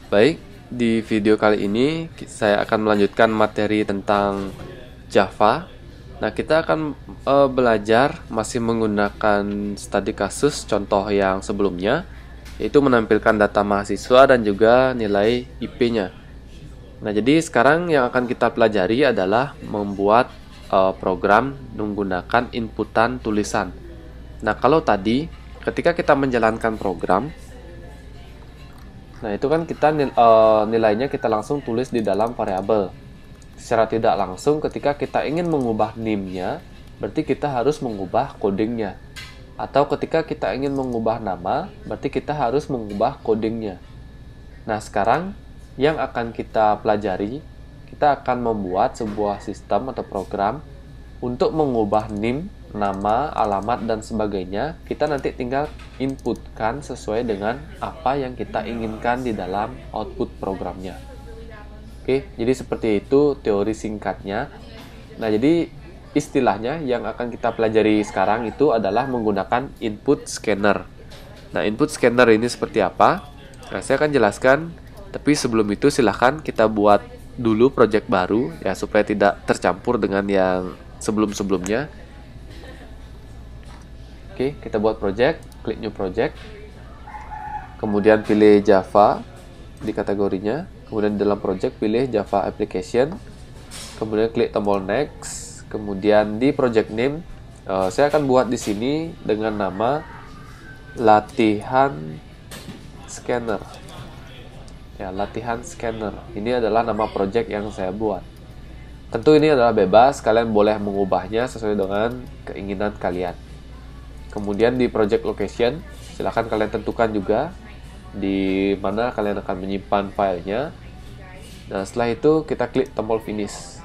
Baik, di video kali ini saya akan melanjutkan materi tentang Java. Nah, kita akan belajar masih menggunakan studi kasus contoh yang sebelumnya, yaitu menampilkan data mahasiswa dan juga nilai IP-nya. Nah, jadi sekarang yang akan kita pelajari adalah membuat program menggunakan inputan tulisan. Nah, kalau tadi ketika kita menjalankan program, nah, itu kan kita nilainya kita langsung tulis di dalam variabel. Secara tidak langsung ketika kita ingin mengubah NIM-nya, berarti kita harus mengubah codingnya. Atau ketika kita ingin mengubah nama, berarti kita harus mengubah codingnya. Nah, sekarang yang akan kita pelajari, kita akan membuat sebuah sistem atau program untuk mengubah NIM, nama, alamat, dan sebagainya. Kita nanti tinggal inputkan sesuai dengan apa yang kita inginkan di dalam output programnya. Oke, jadi seperti itu teori singkatnya. Nah, jadi istilahnya yang akan kita pelajari sekarang itu adalah menggunakan input scanner. Nah, input scanner ini seperti apa? Nah, saya akan jelaskan, tapi sebelum itu silahkan kita buat dulu project baru ya supaya tidak tercampur dengan yang sebelum-sebelumnya. Oke, kita buat project, klik new project, kemudian pilih Java di kategorinya, kemudian di dalam project pilih Java application, kemudian klik tombol next, kemudian di project name saya akan buat di sini dengan nama latihan scanner. Ya, latihan scanner. Ini adalah nama project yang saya buat. Tentu ini adalah bebas, kalian boleh mengubahnya sesuai dengan keinginan kalian. Kemudian di project location, silahkan kalian tentukan juga di mana kalian akan menyimpan filenya. Nah, setelah itu kita klik tombol finish.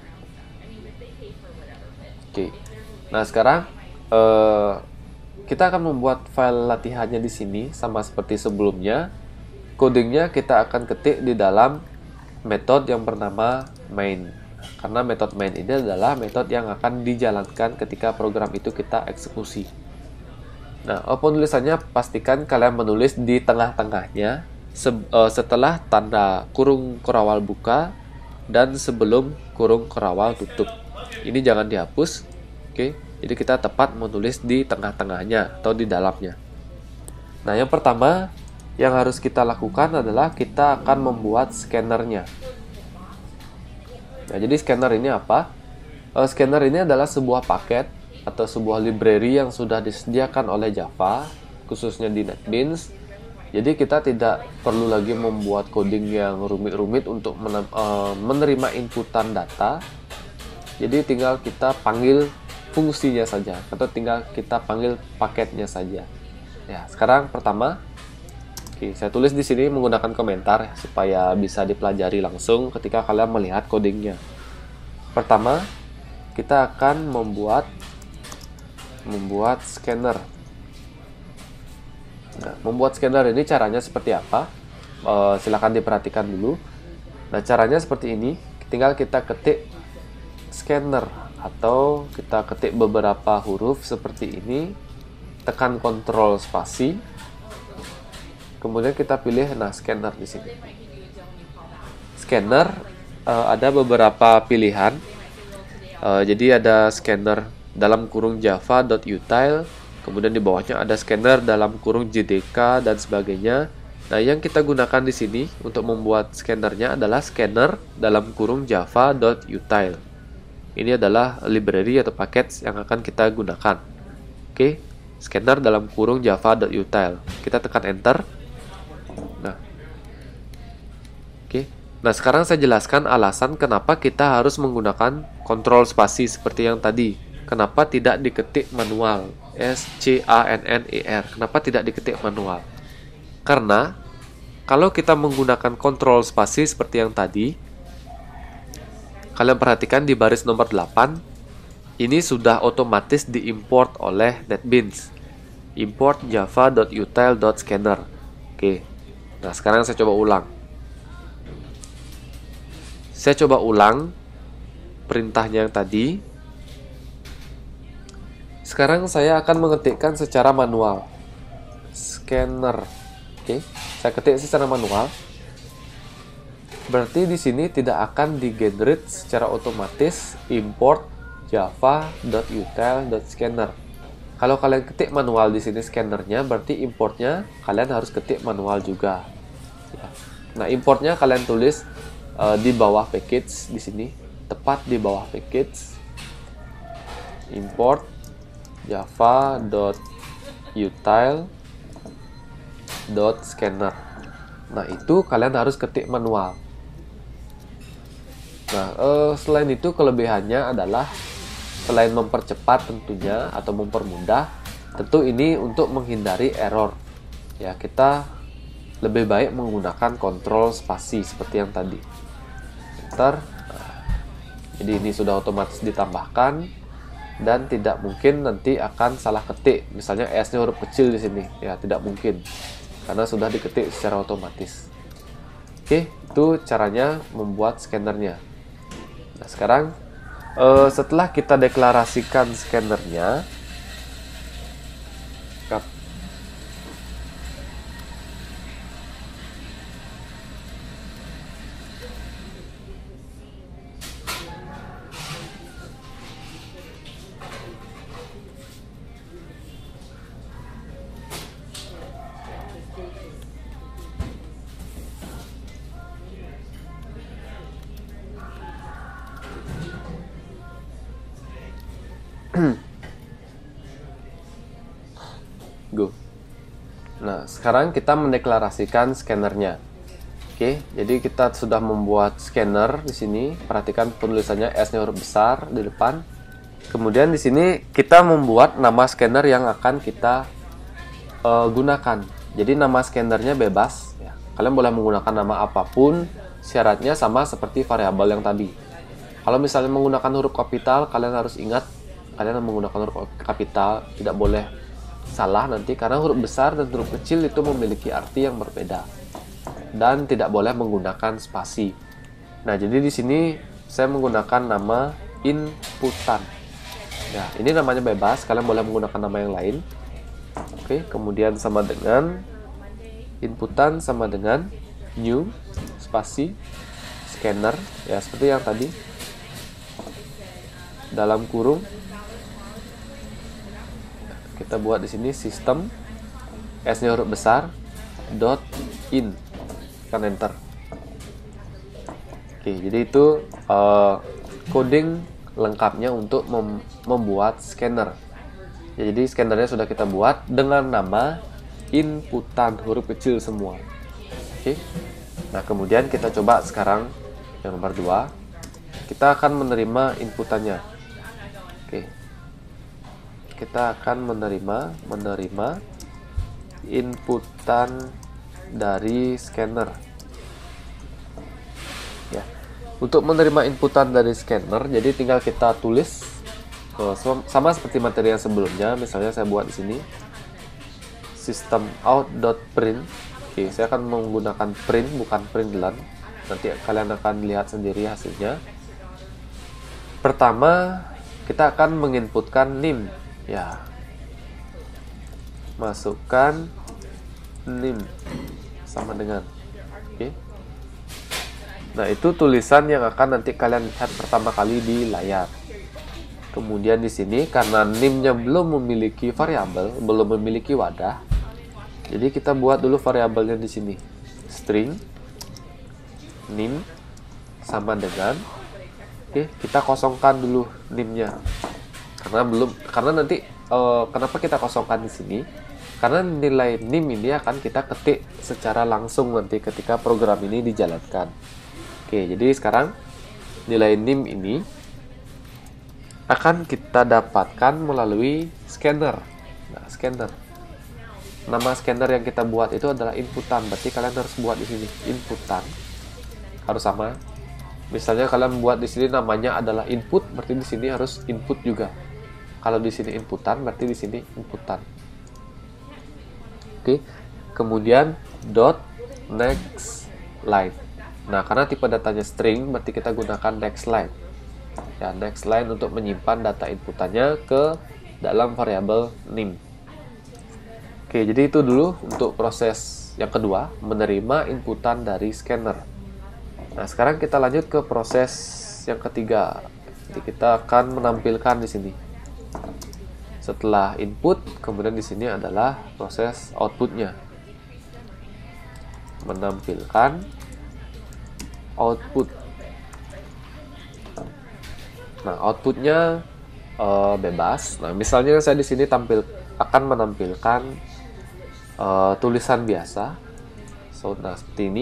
Oke. Nah, sekarang kita akan membuat file latihannya di sini sama seperti sebelumnya. Codingnya kita akan ketik di dalam metode yang bernama main. Karena metode main ini adalah metode yang akan dijalankan ketika program itu kita eksekusi. Nah, penulisannya pastikan kalian menulis di tengah-tengahnya setelah tanda kurung kerawal buka dan sebelum kurung kerawal tutup. Ini jangan dihapus. Oke, jadi kita tepat menulis di tengah-tengahnya atau di dalamnya. Nah, yang pertama yang harus kita lakukan adalah kita akan membuat scannernya. Nah, jadi scanner ini apa? Scanner ini adalah sebuah paket atau sebuah library yang sudah disediakan oleh Java, khususnya di NetBeans. Jadi kita tidak perlu lagi membuat coding yang rumit-rumit untuk menerima inputan data. Jadi tinggal kita panggil fungsinya saja, atau tinggal kita panggil paketnya saja. Ya, sekarang pertama, oke, saya tulis di sini menggunakan komentar supaya bisa dipelajari langsung ketika kalian melihat codingnya. Pertama, kita akan membuat scanner. Nah, membuat scanner ini caranya seperti apa? Silahkan diperhatikan dulu. Nah, caranya seperti ini. Tinggal kita ketik scanner atau kita ketik beberapa huruf seperti ini. Tekan Ctrl spasi. Kemudian kita pilih scanner di sini. Scanner ada beberapa pilihan. Jadi ada scanner dalam kurung java.util, kemudian di bawahnya ada scanner dalam kurung jdk dan sebagainya. Nah, yang kita gunakan di sini untuk membuat scannernya adalah scanner dalam kurung java.util. Ini adalah library atau paket yang akan kita gunakan. Oke, scanner dalam kurung java.util. Kita tekan enter. Nah, oke. Nah, sekarang saya jelaskan alasan kenapa kita harus menggunakan kontrol spasi seperti yang tadi. Kenapa tidak diketik manual? SCANNER. Kenapa tidak diketik manual? Karena kalau kita menggunakan kontrol spasi seperti yang tadi, kalian perhatikan di baris nomor 8, ini sudah otomatis diimport oleh NetBeans. Import java.util.scanner. Oke. Nah, sekarang saya coba ulang. Saya coba ulang perintahnya yang tadi. Sekarang saya akan mengetikkan secara manual. Scanner. Oke, saya ketik secara manual. Berarti di sini tidak akan di-generate secara otomatis import java.util.scanner. Kalau kalian ketik manual di sini scannernya, berarti importnya kalian harus ketik manual juga. Ya. Nah, importnya kalian tulis di bawah package di sini, tepat di bawah package, import java.util.scanner. Nah, itu kalian harus ketik manual. Nah, selain itu kelebihannya adalah selain mempercepat tentunya atau mempermudah, tentu ini untuk menghindari error. Ya, kita lebih baik menggunakan kontrol spasi seperti yang tadi. Enter. Jadi ini sudah otomatis ditambahkan dan tidak mungkin nanti akan salah ketik. Misalnya S-nya huruf kecil di sini, ya tidak mungkin karena sudah diketik secara otomatis. Oke, itu caranya membuat scannernya. Nah, sekarang setelah kita deklarasikan scannernya, go. Nah, sekarang kita mendeklarasikan scannernya. Oke, jadi kita sudah membuat scanner di sini. Perhatikan penulisannya S-nya huruf besar di depan. Kemudian di sini kita membuat nama scanner yang akan kita gunakan. Jadi nama scannernya bebas. Ya. Kalian boleh menggunakan nama apapun. Syaratnya sama seperti variabel yang tadi. Kalau misalnya menggunakan huruf kapital, kalian harus ingat kalian menggunakan huruf kapital tidak boleh salah nanti karena huruf besar dan huruf kecil itu memiliki arti yang berbeda. Dan tidak boleh menggunakan spasi. Nah, jadi di sini saya menggunakan nama inputan. Ya, ini namanya bebas, kalian boleh menggunakan nama yang lain. Oke, kemudian sama dengan inputan sama dengan new spasi scanner, ya seperti yang tadi. Dalam kurung kita buat di sini sistem S-nya huruf besar dot in. Kan enter. Oke, jadi itu coding lengkapnya untuk membuat scanner. Ya, jadi scannernya sudah kita buat dengan nama inputan huruf kecil semua. Oke. Nah, kemudian kita coba sekarang yang nomor 2. Kita akan menerima inputannya. Oke. Kita akan menerima inputan dari scanner. Ya. Untuk menerima inputan dari scanner, jadi tinggal kita tulis sama seperti materi yang sebelumnya. Misalnya saya buat di sini system out.print. Oke, saya akan menggunakan print bukan println. Nanti kalian akan lihat sendiri hasilnya. Pertama, kita akan menginputkan NIM. Ya. Masukkan NIM sama dengan. Oke. Nah, itu tulisan yang akan nanti kalian lihat pertama kali di layar. Kemudian di sini karena NIM-nya belum memiliki variabel, belum memiliki wadah. Jadi kita buat dulu variabelnya di sini. String NIM sama dengan. Oke, kita kosongkan dulu NIM-nya. Karena nanti kenapa kita kosongkan di sini? Karena nilai NIM ini akan kita ketik secara langsung nanti ketika program ini dijalankan. Oke, jadi sekarang nilai NIM ini akan kita dapatkan melalui scanner. Nah, scanner. Nama scanner yang kita buat itu adalah inputan. Berarti kalian harus buat di sini inputan. Harus sama. Misalnya kalian buat di sini namanya adalah input, berarti di sini harus input juga. Kalau di sini inputan, berarti di sini inputan. Oke. Kemudian dot next line. Nah, karena tipe datanya string, berarti kita gunakan next line. Ya, next line untuk menyimpan data inputannya ke dalam variabel NIM. Oke, jadi itu dulu untuk proses yang kedua, menerima inputan dari scanner. Nah, sekarang kita lanjut ke proses yang ketiga. Jadi kita akan menampilkan di sini. Setelah input, kemudian di sini adalah proses outputnya. Menampilkan output. Nah, outputnya bebas. Nah, misalnya saya di sini akan menampilkan tulisan biasa. Nah, seperti ini.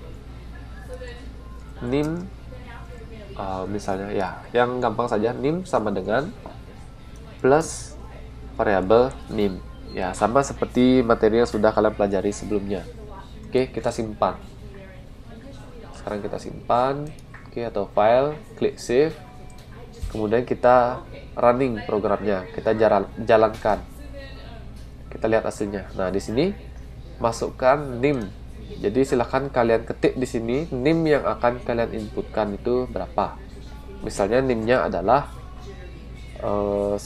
NIM, misalnya ya, yang gampang saja, NIM sama dengan plus variabel NIM. Ya, sama seperti materi yang sudah kalian pelajari sebelumnya. Oke, kita simpan. Sekarang kita simpan, atau file, klik save. Kemudian kita running programnya, kita jalankan. Kita lihat hasilnya. Nah, di sini masukkan NIM. Jadi silahkan kalian ketik di sini NIM yang akan kalian inputkan itu berapa. Misalnya NIM-nya adalah 10,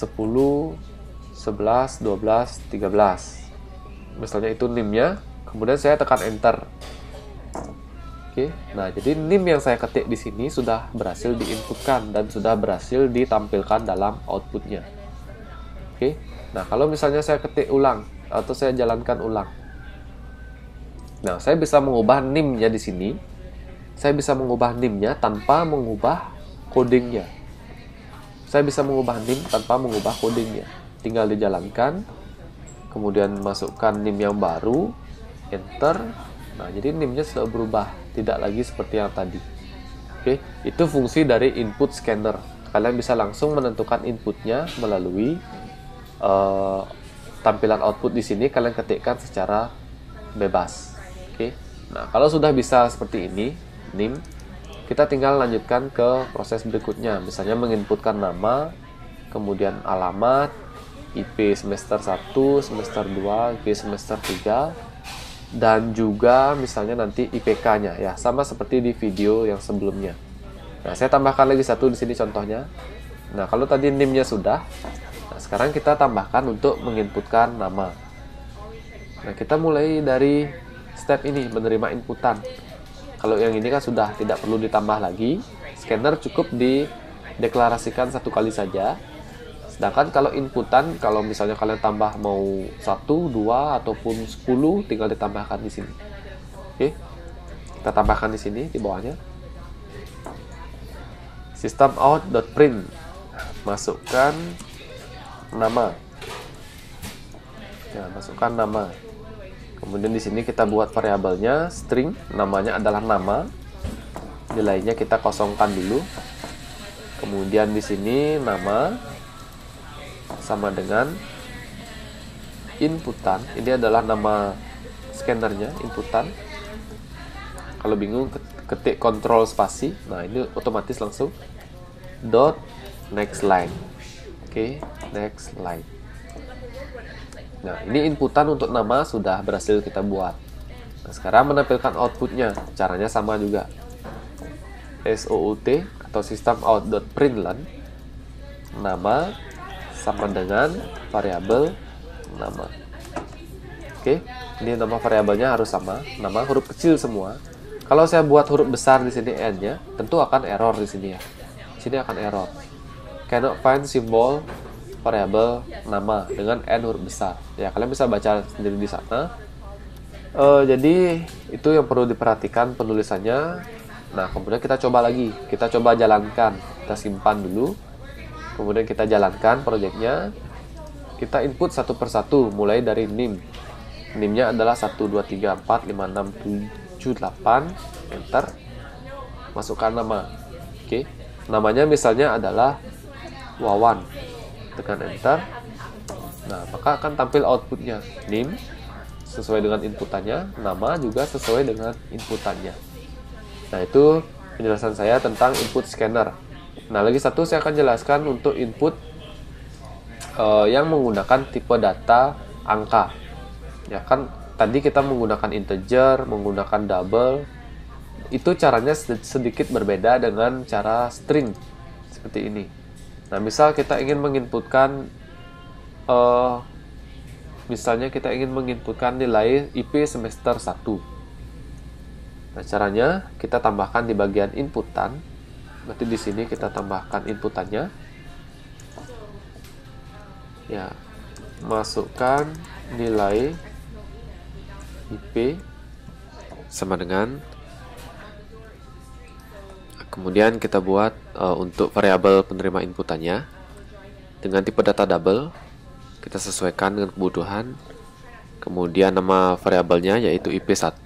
11, 12, 13. Misalnya itu NIM-nya. Kemudian saya tekan enter. Oke, nah jadi NIM yang saya ketik di sini sudah berhasil diinputkan dan sudah berhasil ditampilkan dalam outputnya. Oke, nah kalau misalnya saya ketik ulang atau saya jalankan ulang, nah saya bisa mengubah NIM-nya di sini. Saya bisa mengubah NIM-nya tanpa mengubah codingnya. Saya bisa mengubah NIM tanpa mengubah codingnya. Tinggal dijalankan, kemudian masukkan NIM yang baru, enter. Nah, jadi NIM-nya sudah berubah, tidak lagi seperti yang tadi. Oke, itu fungsi dari input scanner. Kalian bisa langsung menentukan inputnya melalui tampilan output di sini. Kalian ketikkan secara bebas. Oke, nah kalau sudah bisa seperti ini, NIM, kita tinggal lanjutkan ke proses berikutnya. Misalnya menginputkan nama, kemudian alamat, IP semester 1, semester 2, IP semester 3, dan juga misalnya nanti IPK-nya ya, sama seperti di video yang sebelumnya. Nah, saya tambahkan lagi satu di sini contohnya. Nah, kalau tadi NIM-nya sudah, nah sekarang kita tambahkan untuk menginputkan nama. Nah, kita mulai dari step ini, menerima inputan. Kalau yang ini kan sudah tidak perlu ditambah lagi. Scanner cukup dideklarasikan satu kali saja. Sedangkan kalau inputan, kalau misalnya kalian tambah mau 1, 2, ataupun 10, tinggal ditambahkan di sini. Oke, kita tambahkan di sini, di bawahnya. System out.print. Masukkan nama. Ya, masukkan nama. Kemudian di sini kita buat variabelnya string, namanya adalah nama. Nilainya kita kosongkan dulu. Kemudian di sini nama sama dengan inputan. Ini adalah nama scannernya, inputan. Kalau bingung ketik kontrol spasi. Nah, ini otomatis langsung dot next line. Oke, next line. Nah, ini inputan untuk nama sudah berhasil kita buat. Nah, sekarang menampilkan outputnya. Caranya sama juga. SOUT atau system out.println nama sama dengan variabel nama. Oke, ini nama variabelnya harus sama, nama huruf kecil semua. Kalau saya buat huruf besar di sini n-nya, tentu akan error di sini ya. Di sini akan error. Cannot find symbol variabel nama dengan n huruf besar. Ya, kalian bisa baca sendiri di sana. Jadi itu yang perlu diperhatikan penulisannya. Nah, kemudian kita coba lagi. Kita coba jalankan. Kita simpan dulu. Kemudian kita jalankan proyeknya. Kita input satu persatu mulai dari NIM. NIM-nya adalah 1, 2, 3, 4, 5, 6, 7, 8. Enter. Masukkan nama. Oke. Namanya misalnya adalah Wawan. Tekan enter. Nah, maka akan tampil outputnya. NIM sesuai dengan inputannya. Nama juga sesuai dengan inputannya. Nah, itu penjelasan saya tentang input scanner. Nah, lagi satu saya akan jelaskan untuk input yang menggunakan tipe data angka. Ya kan, tadi kita menggunakan integer, menggunakan double. Itu caranya sedikit berbeda dengan cara string seperti ini. Nah, misal kita ingin menginputkan misalnya kita ingin menginputkan nilai IP semester 1. Nah, caranya kita tambahkan di bagian inputan. Berarti di sini kita tambahkan inputannya. Ya, masukkan nilai IP sama dengan, kemudian kita buat untuk variabel penerima inputannya dengan tipe data double, kita sesuaikan dengan kebutuhan. Kemudian nama variabelnya yaitu IP1.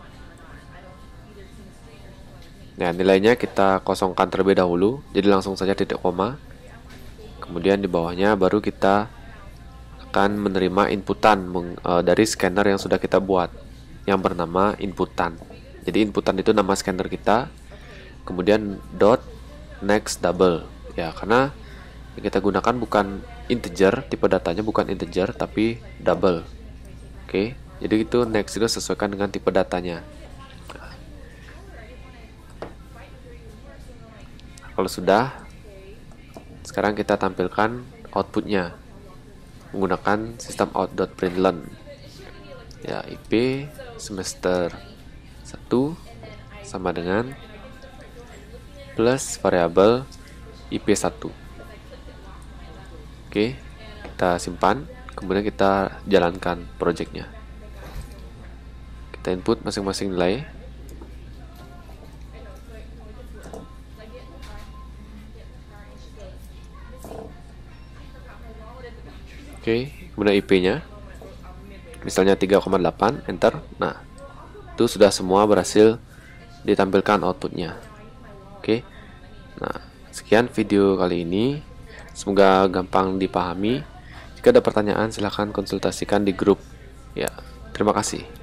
Nah, nilainya kita kosongkan terlebih dahulu, jadi langsung saja titik koma. Kemudian di bawahnya baru kita akan menerima inputan dari scanner yang sudah kita buat, yang bernama inputan. Jadi inputan itu nama scanner kita, kemudian dot next double. Ya, karena yang kita gunakan bukan integer, tipe datanya bukan integer tapi double. Oke, jadi itu next itu sesuaikan dengan tipe datanya. Kalau sudah, sekarang kita tampilkan outputnya menggunakan sistem out.println. Ya, IP semester 1 sama dengan plus variabel IP1. Oke, kita simpan, kemudian kita jalankan projectnya. Kita input masing-masing nilai. Oke, kemudian IP-nya misalnya 3,8, enter. Nah, itu sudah semua berhasil ditampilkan outputnya. Oke, nah sekian video kali ini, semoga gampang dipahami. Jika ada pertanyaan silahkan konsultasikan di grup. Ya, terima kasih.